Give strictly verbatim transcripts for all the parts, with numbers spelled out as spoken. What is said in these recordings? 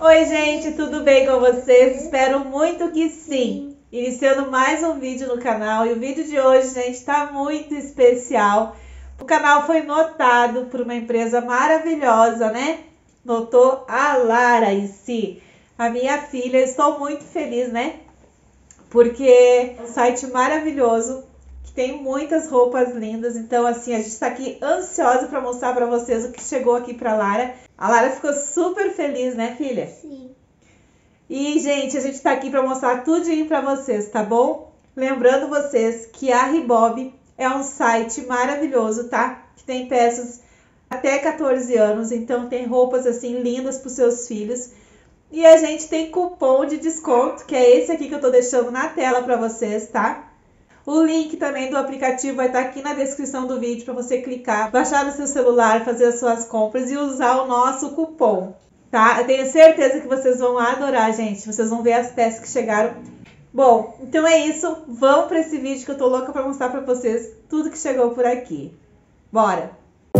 Oi gente, tudo bem com vocês? Espero muito que sim. Iniciando mais um vídeo no canal e o vídeo de hoje, gente, tá muito especial. O canal foi notado por uma empresa maravilhosa, né? Notou a Lara em si, a minha filha. Estou muito feliz, né? Porque é um site maravilhoso, que tem muitas roupas lindas. Então, assim, a gente está aqui ansiosa para mostrar para vocês o que chegou aqui para Lara. A Lara ficou super feliz, né, filha? Sim. E, gente, a gente está aqui para mostrar tudinho para vocês, tá bom? Lembrando vocês que a Ribob é um site maravilhoso, tá? Que tem peças até quatorze anos, então tem roupas assim lindas para os seus filhos. E a gente tem cupom de desconto, que é esse aqui que eu tô deixando na tela para vocês, tá? O link também do aplicativo vai estar aqui na descrição do vídeo para você clicar, baixar no seu celular, fazer as suas compras e usar o nosso cupom, tá? Eu tenho certeza que vocês vão adorar, gente. Vocês vão ver as peças que chegaram. Bom, então é isso. Vamos para esse vídeo que eu tô louca para mostrar para vocês tudo que chegou por aqui. Bora!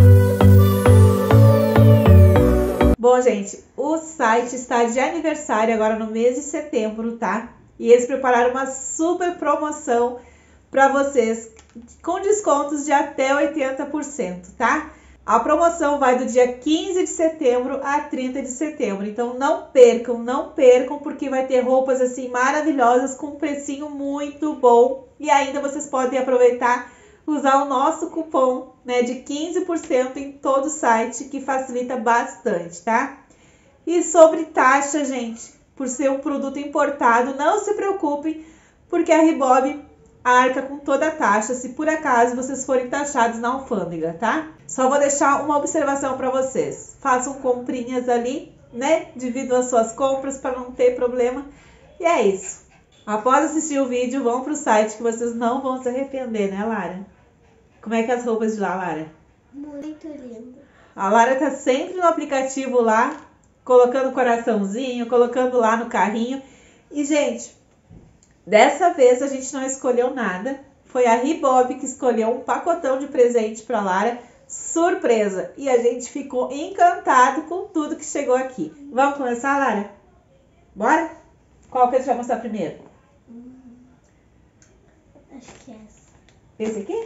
Bom, gente, o site está de aniversário agora no mês de setembro, tá? E eles prepararam uma super promoção para vocês com descontos de até oitenta por cento, tá? A promoção vai do dia quinze de setembro a trinta de setembro. Então não percam, não percam, porque vai ter roupas assim maravilhosas com um precinho muito bom. E ainda vocês podem aproveitar, usar o nosso cupom, né, de quinze por cento em todo o site, que facilita bastante, tá? E sobre taxa, gente, por ser um produto importado, não se preocupem, porque a Ribob arca com toda a taxa, se por acaso vocês forem taxados na alfândega, tá? Só vou deixar uma observação para vocês. Façam comprinhas ali, né? Dividam as suas compras para não ter problema. E é isso. Após assistir o vídeo, vão para o site que vocês não vão se arrepender, né, Lara? Como é que é as roupas de lá, Lara? Muito lindo. A Lara tá sempre no aplicativo lá, colocando coraçãozinho, colocando lá no carrinho. E, gente, dessa vez a gente não escolheu nada. Foi a Ribob que escolheu um pacotão de presente para Lara, surpresa. E a gente ficou encantado com tudo que chegou aqui. Vamos começar, Lara? Bora? Qual que a gente vai mostrar primeiro? Hum, acho que é essa. Esse aqui?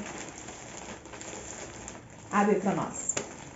Abre para nós.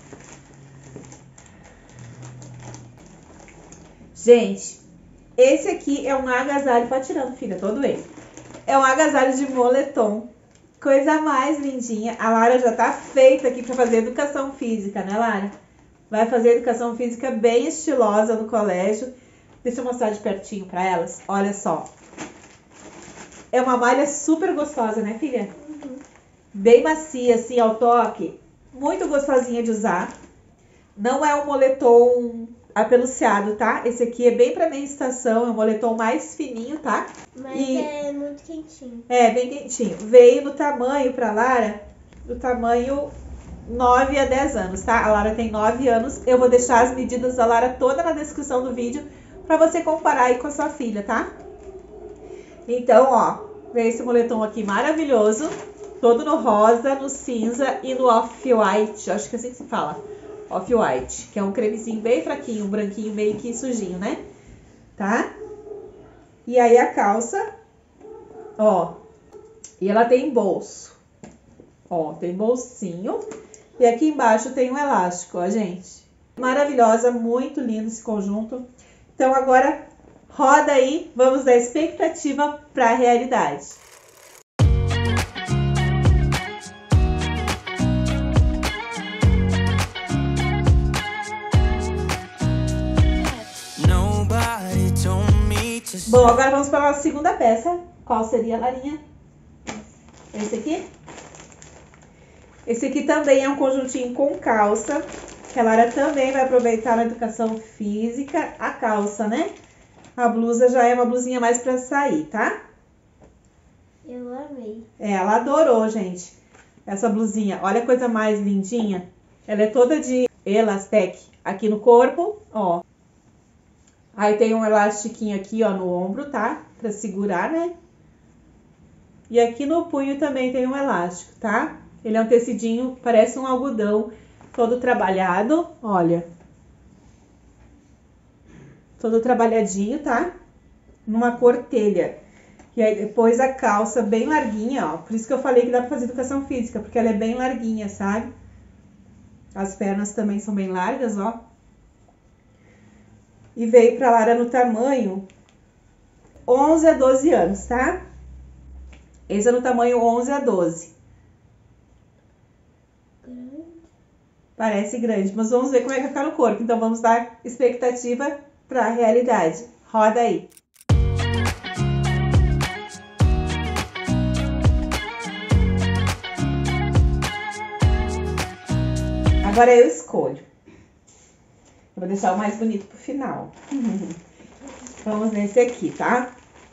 Gente, esse aqui é um agasalho, pode tirar, filha, todo ele. É um agasalho de moletom, coisa mais lindinha. A Lara já tá feita aqui para fazer educação física, né, Lara? Vai fazer educação física bem estilosa no colégio. Deixa eu mostrar de pertinho para elas. Olha só. É uma malha super gostosa, né, filha? Uhum. Bem macia, assim, ao toque. Muito gostosinha de usar. Não é um moletom apeluciado, tá? Esse aqui é bem pra minha estação, é um moletom mais fininho, tá? Mas E é muito quentinho. é bem quentinho. Veio no tamanho pra Lara, do tamanho nove a dez anos, tá? A Lara tem nove anos. Eu vou deixar as medidas da Lara toda na descrição do vídeo pra você comparar aí com a sua filha, tá? Então, ó, veio esse moletom aqui maravilhoso, todo no rosa, no cinza e no off-white, acho que é assim que se fala. Off-white, que é um cremezinho bem fraquinho, um branquinho meio que sujinho, né? Tá? E aí a calça, ó, e ela tem bolso. Ó, tem bolsinho. E aqui embaixo tem um elástico, ó, gente. Maravilhosa, muito lindo esse conjunto. Então agora roda aí, vamos da expectativa para a realidade. Bom, agora vamos para a nossa segunda peça. Qual seria, Larinha? Esse aqui? Esse aqui também é um conjuntinho com calça, que a Lara também vai aproveitar na educação física. A calça, né? A blusa já é uma blusinha mais para sair, tá? Eu amei. É, ela adorou, gente, essa blusinha. Olha a coisa mais lindinha. Ela é toda de elastec aqui no corpo, ó. Aí tem um elastiquinho aqui, ó, no ombro, tá? Pra segurar, né? E aqui no punho também tem um elástico, tá? Ele é um tecidinho, parece um algodão, todo trabalhado, olha. todo trabalhadinho, tá? Numa cor telha. E aí depois a calça bem larguinha, ó. Por isso que eu falei que dá pra fazer educação física, porque ela é bem larguinha, sabe? As pernas também são bem largas, ó. E veio pra Lara no tamanho onze a doze anos, tá? Esse é no tamanho onze a doze. Grande. Parece grande, mas vamos ver como é que vai ficar no corpo. Então vamos dar expectativa pra realidade. Roda aí. Agora eu escolho. Eu vou deixar o mais bonito pro final. Vamos nesse aqui, tá?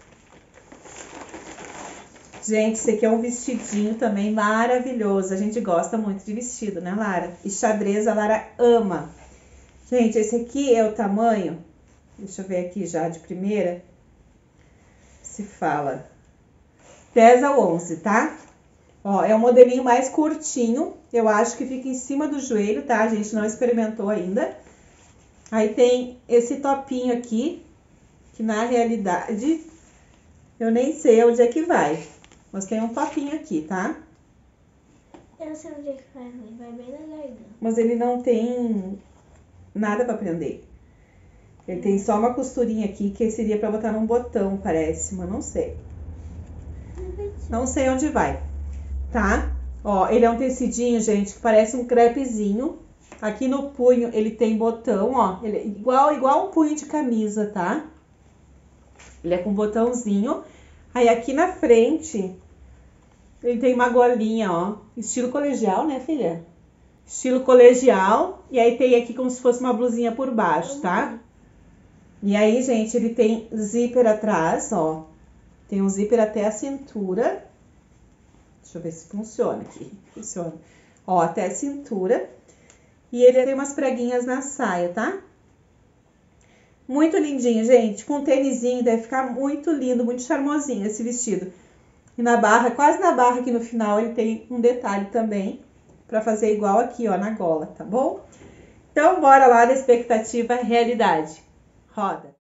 Gente, esse aqui é um vestidinho também maravilhoso. A gente gosta muito de vestido, né, Lara? E xadrez a Lara ama. Gente, esse aqui é o tamanho... Deixa eu ver aqui já de primeira. Se fala. dez a onze, tá? Ó, é um modelinho mais curtinho. Eu acho que fica em cima do joelho, tá? A gente não experimentou ainda. Aí tem esse topinho aqui, que na realidade eu nem sei onde é que vai. Mas tem um topinho aqui, tá? Eu sei onde é que vai, mãe. Vai bem na garganta. Mas ele não tem nada pra prender. Ele tem só uma costurinha aqui que seria pra botar num botão, parece, mas não sei. Não sei onde vai, tá? Ó, ele é um tecidinho, gente, que parece um crepezinho. Aqui no punho ele tem botão, ó. Ele é igual, igual um punho de camisa, tá? Ele é com botãozinho. Aí aqui na frente ele tem uma golinha, ó. Estilo colegial, né, filha? Estilo colegial. E aí tem aqui como se fosse uma blusinha por baixo, tá? E aí, gente, ele tem zíper atrás, ó. Tem um zíper até a cintura. Deixa eu ver se funciona aqui. Funciona. Ó, até a cintura. E ele tem umas preguinhas na saia, tá? Muito lindinho, gente. Com um tênisinho, deve ficar muito lindo, muito charmosinho esse vestido. E na barra, quase na barra aqui no final, ele tem um detalhe também. Pra fazer igual aqui, ó, na gola, tá bom? Então, bora lá da expectativa realidade. Roda.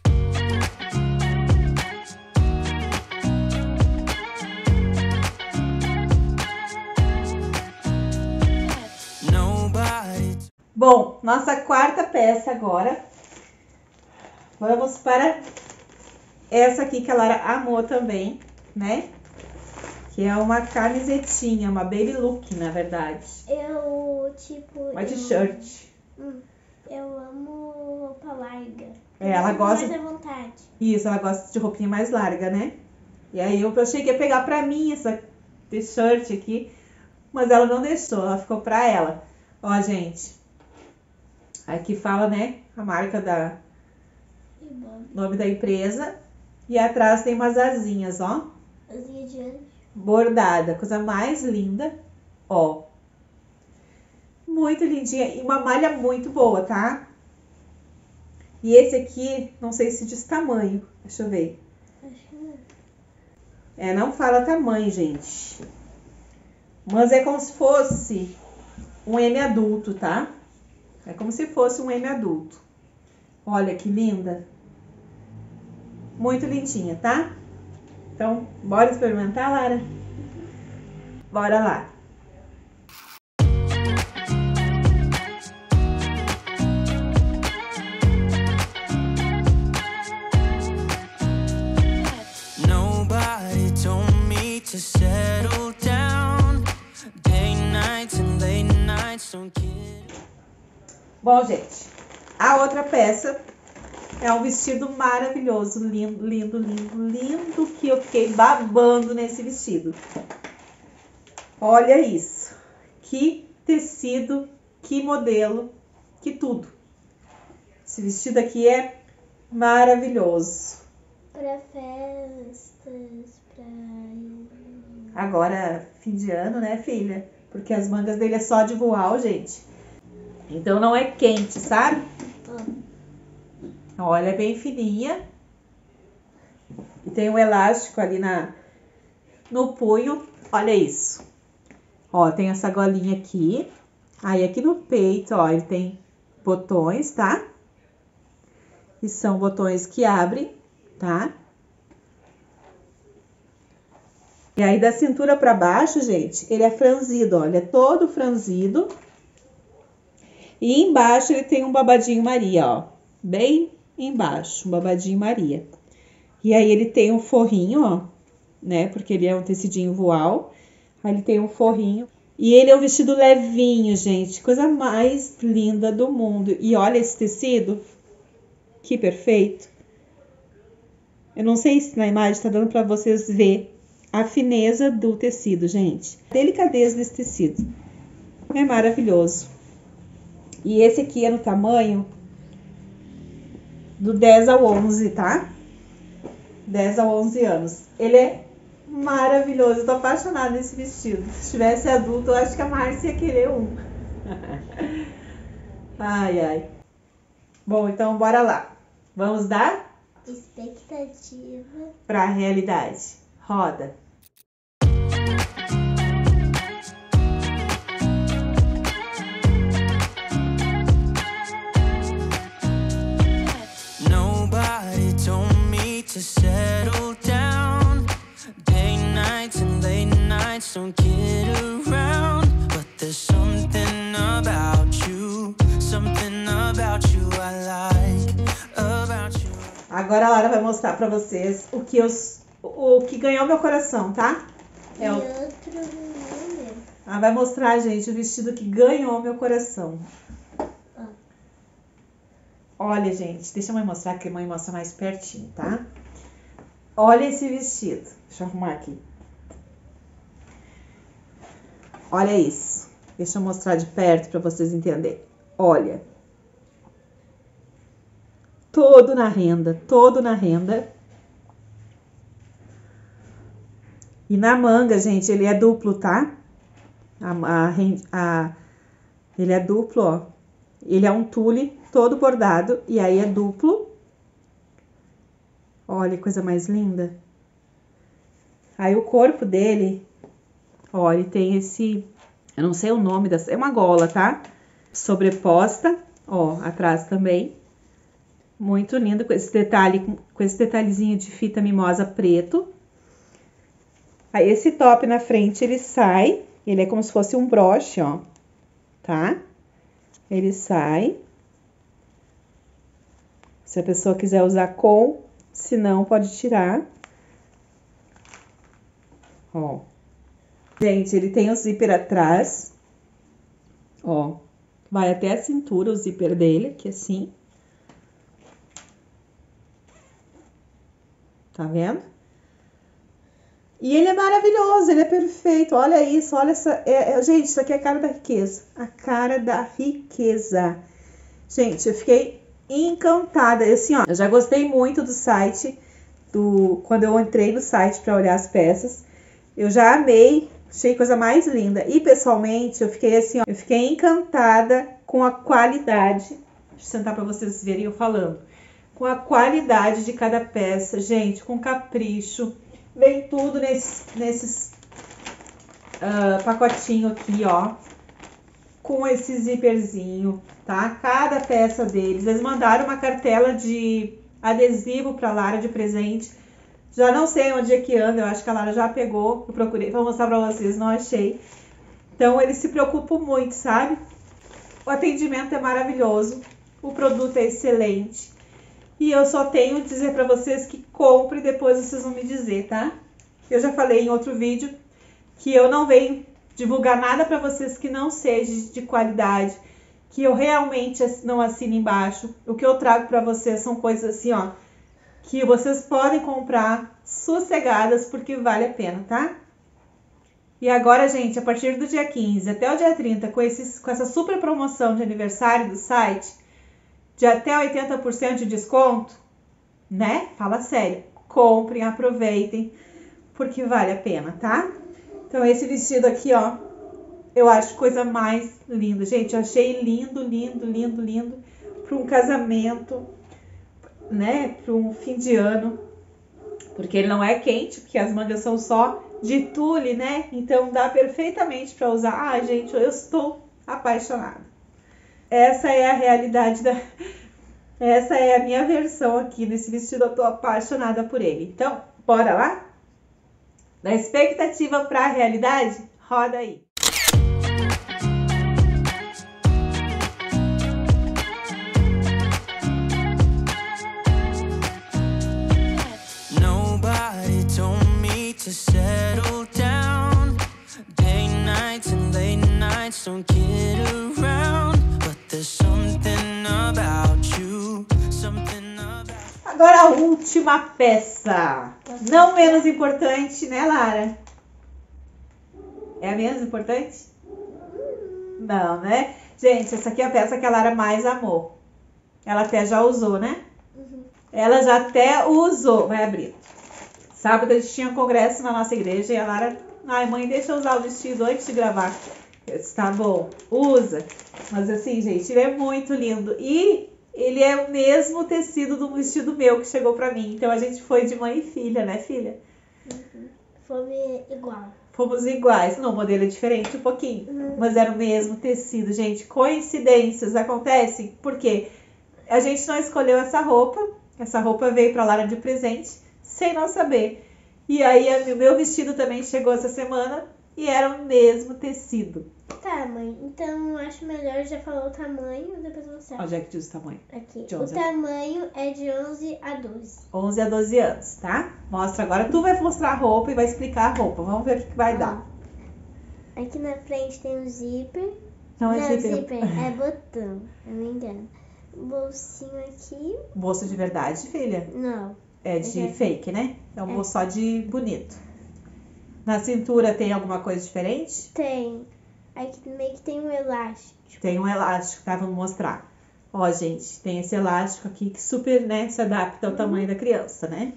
Bom, nossa quarta peça agora. Vamos para essa aqui que a Lara amou também, né? Que é uma camisetinha, uma baby look, na verdade. Eu, tipo... Uma eu, t-shirt. Hum, eu amo roupa larga. É, ela Eu gosta... mais à vontade. Isso, ela gosta de roupinha mais larga, né? E aí eu achei que ia pegar pra mim essa t-shirt aqui, mas ela não deixou, ela ficou pra ela. Ó, gente, aqui fala, né, a marca da... nome da empresa. E atrás tem umas asinhas, ó. Asinha de anjo. Bordada, coisa mais linda, ó. Muito lindinha e uma malha muito boa, tá? E esse aqui, não sei se diz tamanho, deixa eu ver. Acho que não. É, não fala tamanho, gente. Mas é como se fosse um M adulto, tá? É como se fosse um M adulto. Olha que linda. Muito lindinha, tá? Então, bora experimentar, Lara? Bora lá. Nobody told me to settle down. Day nights and late nights don't get... Bom, gente, a outra peça é um vestido maravilhoso, lindo, lindo, lindo, lindo, que eu fiquei babando nesse vestido. Olha isso, que tecido, que modelo, que tudo. Esse vestido aqui é maravilhoso. Pra festas, pra... Agora, fim de ano, né, filha? Porque as mangas dele é só de voal, gente. Então não é quente, sabe? Ah. Olha, é bem fininha. E tem um elástico ali na, no punho. Olha isso. Ó, tem essa golinha aqui. Aí aqui no peito, ó, ele tem botões, tá? que são botões que abrem, tá? E aí da cintura pra baixo, gente, ele é franzido, ó, ele é todo franzido. E embaixo ele tem um babadinho Maria, ó, bem embaixo, um babadinho Maria. E aí ele tem um forrinho, ó, né, porque ele é um tecidinho voal. Aí ele tem um forrinho. E ele é um vestido levinho, gente, coisa mais linda do mundo. E olha esse tecido, que perfeito. Eu não sei se na imagem tá dando pra vocês ver a fineza do tecido, gente. A delicadeza desse tecido. É maravilhoso. E esse aqui é no tamanho do dez ao onze, tá? dez a onze anos. Ele é maravilhoso. Eu tô apaixonada nesse vestido. Se tivesse adulto, eu acho que a Márcia ia querer um. Ai, ai. Bom, então bora lá. Vamos dar expectativa pra realidade. Roda. Nobody told me to settle down. Day nights and late nights don't kid around. But there's something about you, something about you I like, about you. Agora a Laura vai mostrar pra vocês o que, eu, o que ganhou meu coração, tá? É e o... outro não. Ela vai mostrar, gente, o vestido que ganhou meu coração. Ah. Olha, gente, deixa a mãe mostrar, que a mãe mostra mais pertinho, tá? Olha esse vestido. Deixa eu arrumar aqui. Olha isso. Deixa eu mostrar de perto pra vocês entenderem. Olha. Todo na renda, todo na renda. E na manga, gente, ele é duplo, tá? A, a, a, ele é duplo, ó. Ele é um tule todo bordado e aí é duplo. Olha que coisa mais linda. Aí o corpo dele, ó, ele tem esse, eu não sei o nome dessa, é uma gola, tá? Sobreposta, ó, atrás também. Muito lindo com esse detalhe, com esse detalhezinho de fita mimosa preto. Aí esse top na frente ele sai, ele é como se fosse um broche, ó, tá? Ele sai. Se a pessoa quiser usar com, se não, pode tirar. Ó. Gente, ele tem o zíper atrás. Ó. Vai até a cintura o zíper dele, aqui assim. Tá vendo? E ele é maravilhoso, ele é perfeito. Olha isso, olha essa... É, é, gente, isso aqui é a cara da riqueza. A cara da riqueza. Gente, eu fiquei encantada. Assim, ó, eu já gostei muito do site, do quando eu entrei no site para olhar as peças. Eu já amei, achei coisa mais linda. E pessoalmente, eu fiquei assim, ó, eu fiquei encantada com a qualidade. Deixa eu sentar para vocês verem eu falando. Com a qualidade de cada peça, gente, com capricho. Vem tudo nesses, nesses uh, pacotinho aqui, ó. Com esse zíperzinho, tá? Cada peça deles. Eles mandaram uma cartela de adesivo pra Lara de presente. Já não sei onde é que anda, eu acho que a Lara já pegou. Eu procurei, vou mostrar pra vocês, não achei. Então, eles se preocupam muito, sabe? O atendimento é maravilhoso. O produto é excelente. E eu só tenho que dizer pra vocês que compre e depois vocês vão me dizer, tá? Eu já falei em outro vídeo que eu não venho divulgar nada pra vocês que não seja de qualidade, que eu realmente não assino embaixo. O que eu trago pra vocês são coisas assim, ó, que vocês podem comprar sossegadas porque vale a pena, tá? E agora, gente, a partir do dia quinze até o dia trinta, com, esses, com essa super promoção de aniversário do site, de até oitenta por cento de desconto, né? Fala sério. Comprem, aproveitem, porque vale a pena, tá? Então, esse vestido aqui, ó, eu acho coisa mais linda. Gente, eu achei lindo, lindo, lindo, lindo para um casamento, né? Para um fim de ano, porque ele não é quente, porque as mangas são só de tule, né? Então, dá perfeitamente para usar. Ah, gente, eu estou apaixonada. Essa é a realidade da, Essa é a minha versão aqui desse vestido, eu tô apaixonada por ele. Então, bora lá? Da expectativa para a realidade? Roda aí. Nobody told me to settle down. Day nights and late nights don't kid around. But there's something about you, something about... Agora a última peça. Não menos importante, né, Lara? É a menos importante? Não, né? Gente, essa aqui é a peça que a Lara mais amou. Ela até já usou, né? Uhum. Ela já até usou. Vai abrir. Sábado a gente tinha um congresso na nossa igreja e a Lara... Ai, mãe, deixa eu usar o vestido antes de gravar. Eu disse, tá bom, usa. Mas assim, gente, ele é muito lindo. E ele é o mesmo tecido do vestido meu que chegou pra mim. Então a gente foi de mãe e filha, né, filha? Uhum. Fome igual. Fomos iguais. Não, o modelo é diferente um pouquinho. Uhum. Mas era o mesmo tecido, gente. Coincidências acontecem porque a gente não escolheu essa roupa. Essa roupa veio pra Lara de presente, sem nós saber. E aí o meu vestido também chegou essa semana e era o mesmo tecido. Tá, mãe. Então eu acho melhor, já falou o tamanho, depois mostrar. Onde é que diz o tamanho? Aqui. De O onze a- tamanho é de onze a doze. onze a doze anos, tá? Mostra agora. Tu vai mostrar a roupa e vai explicar a roupa. Vamos ver o que que vai dar. Aqui na frente tem um zíper. Não é Não, zíper. zíper é botão, eu me engano. Bolsinho aqui. Bolso de verdade, filha? Não. É de Uhum. fake, né? É um É. bolso só de bonito. Na cintura tem alguma coisa diferente? Tem. Aqui meio que tem um elástico. Tem um elástico, tá? Vamos mostrar. Ó, gente, tem esse elástico aqui que super, né, se adapta ao tamanho da criança, né?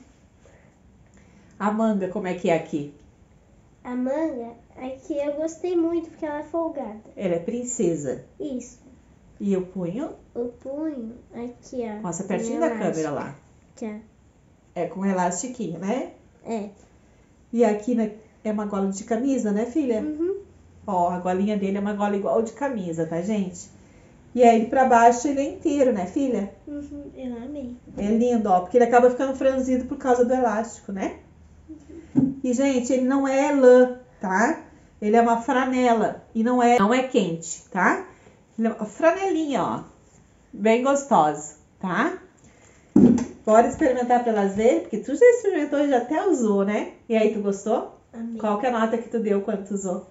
A manga, como é que é aqui? A manga, aqui eu gostei muito porque ela é folgada. Ela é princesa. Isso. E o punho? O punho, aqui, ó. Mostra tem pertinho da elástico. câmera lá. Aqui, ó. É com elastiquinho, né? É. E aqui na- é uma gola de camisa, né, filha? Uhum. Ó, a golinha dele é uma gola igual de camisa, tá, gente? E aí pra baixo ele é inteiro, né, filha? Uhum. Eu amei. É lindo, ó, porque ele acaba ficando franzido por causa do elástico, né? E, gente, ele não é lã, tá? Ele é uma franela e não é, não é quente, tá? Ele é uma franelinha, ó. Bem gostosa, tá? Bora experimentar pra elas verem, porque tu já experimentou e já até usou, né? E aí, tu gostou? Amei. Qual que é a nota que tu deu quando tu usou?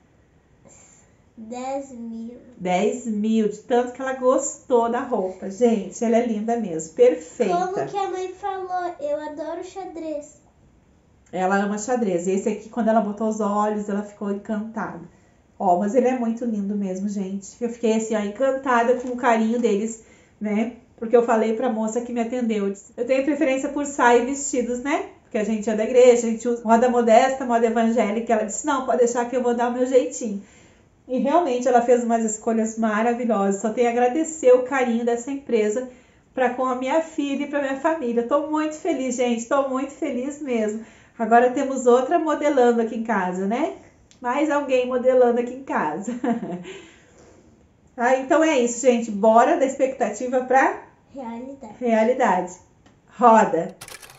dez mil. dez mil, de tanto que ela gostou da roupa. Gente, ela é linda mesmo, perfeita. Como que a mãe falou? Eu adoro xadrez. Ela ama xadrez. E esse aqui, quando ela botou os olhos, ela ficou encantada. Ó, mas ele é muito lindo mesmo, gente. Eu fiquei assim, ó, encantada com o carinho deles, né? Porque eu falei pra moça que me atendeu. Eu disse, eu tenho preferência por saia e vestidos, né? Porque a gente é da igreja, a gente usa moda modesta, moda evangélica. Ela disse, não, pode deixar que eu vou dar o meu jeitinho. E realmente ela fez umas escolhas maravilhosas. Só tenho a agradecer o carinho dessa empresa para com a minha filha e para minha família. Estou muito feliz, gente. Estou muito feliz mesmo. Agora temos outra modelando aqui em casa, né? Mais alguém modelando aqui em casa. Ah, então é isso, gente. Bora da expectativa para Realidade. realidade. Roda.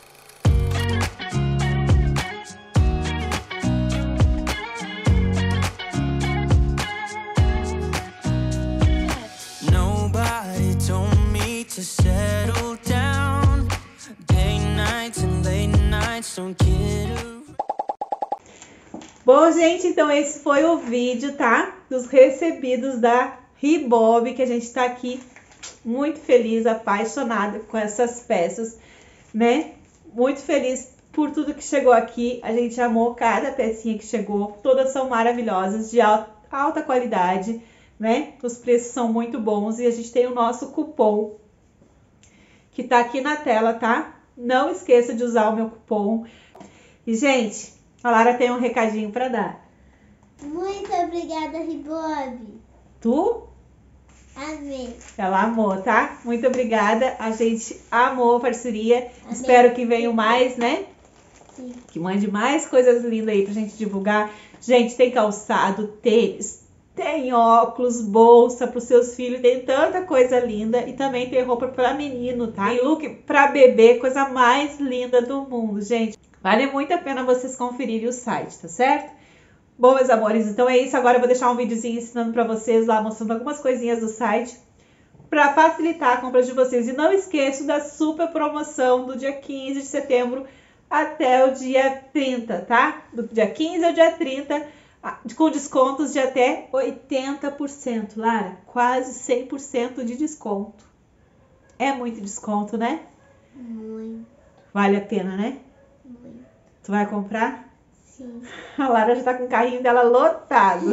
Nobody told me to settle down. Day nights and late nights don't kid around. Bom, gente, então esse foi o vídeo, tá? Dos recebidos da Ribob, que a gente tá aqui muito feliz, apaixonada com essas peças, né? Muito feliz por tudo que chegou aqui. A gente amou cada pecinha que chegou. Todas são maravilhosas, de al- alta qualidade, né? Os preços são muito bons e a gente tem o nosso cupom que tá aqui na tela, tá? Não esqueça de usar o meu cupom. E, gente, a Lara tem um recadinho pra dar. Muito obrigada, Ribob. Tu? Amei. Ela amou, tá? Muito obrigada. A gente amou a parceria. Amei. Espero que venham mais, né? Sim. Que mande mais coisas lindas aí pra gente divulgar. Gente, tem calçado, tênis, Tem óculos, bolsa para os seus filhos, tem tanta coisa linda. E também tem roupa para menino, tá? Tem look para bebê, coisa mais linda do mundo, gente. Vale muito a pena vocês conferirem o site, tá certo? Bom, meus amores, então é isso. Agora eu vou deixar um videozinho ensinando para vocês lá, mostrando algumas coisinhas do site para facilitar a compra de vocês. E não esqueçam da super promoção do dia quinze de setembro até o dia trinta, tá? Do dia quinze ao dia trinta, com descontos de até oitenta por cento, Lara. Quase cem por cento de desconto. É muito desconto, né? Muito. Vale a pena, né? Muito. Tu vai comprar? Sim. A Lara já tá com o carrinho dela lotado.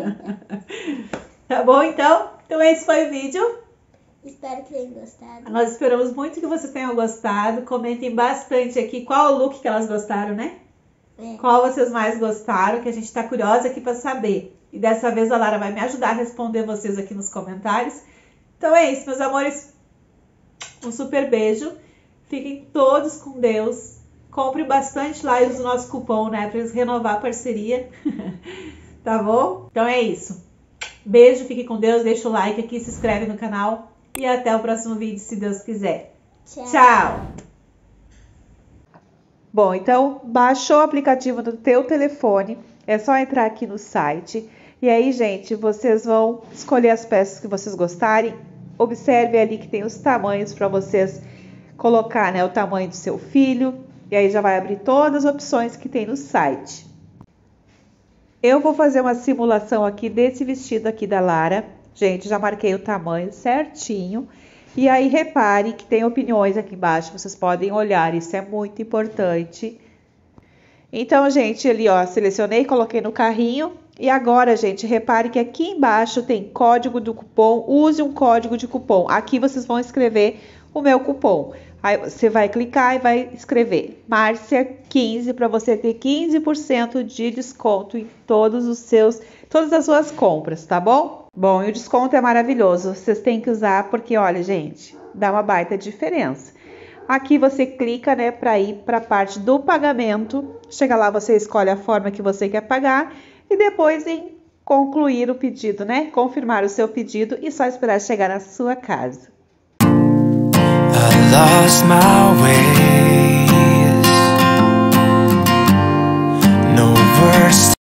Tá bom, então? Então esse foi o vídeo. Espero que tenham gostado. Nós esperamos muito que vocês tenham gostado. Comentem bastante aqui qual o look que elas gostaram, né? É. Qual vocês mais gostaram, que a gente tá curiosa aqui para saber. E dessa vez a Lara vai me ajudar a responder vocês aqui nos comentários. Então é isso, meus amores. Um super beijo. Fiquem todos com Deus. Compre bastante lá e use o nosso cupom, né? Para eles renovar a parceria. Tá bom? Então é isso. Beijo, fique com Deus. Deixa o like aqui, se inscreve no canal. E até o próximo vídeo, se Deus quiser. Tchau. Tchau! Bom, então baixou o aplicativo no teu telefone. É só entrar aqui no site. E aí, gente, vocês vão escolher as peças que vocês gostarem. Observe ali que tem os tamanhos para vocês colocar, né, o tamanho do seu filho. E aí já vai abrir todas as opções que tem no site. Eu vou fazer uma simulação aqui desse vestido aqui da Lara. Gente, já marquei o tamanho certinho. E aí, repare que tem opiniões aqui embaixo. Vocês podem olhar, isso é muito importante. Então, gente, ali, ó, selecionei, coloquei no carrinho. E agora, gente, repare que aqui embaixo tem código do cupom. Use um código de cupom. Aqui vocês vão escrever o meu cupom. Aí você vai clicar e vai escrever Márcia quinze para você ter quinze por cento de desconto em todos os seus, todas as suas compras, tá bom? Bom, e o desconto é maravilhoso. Vocês têm que usar porque, olha, gente, dá uma baita diferença. Aqui você clica, né, para ir para a parte do pagamento. Chega lá, você escolhe a forma que você quer pagar e depois em concluir o pedido, né? Confirmar o seu pedido e só esperar chegar na sua casa. I lost my way.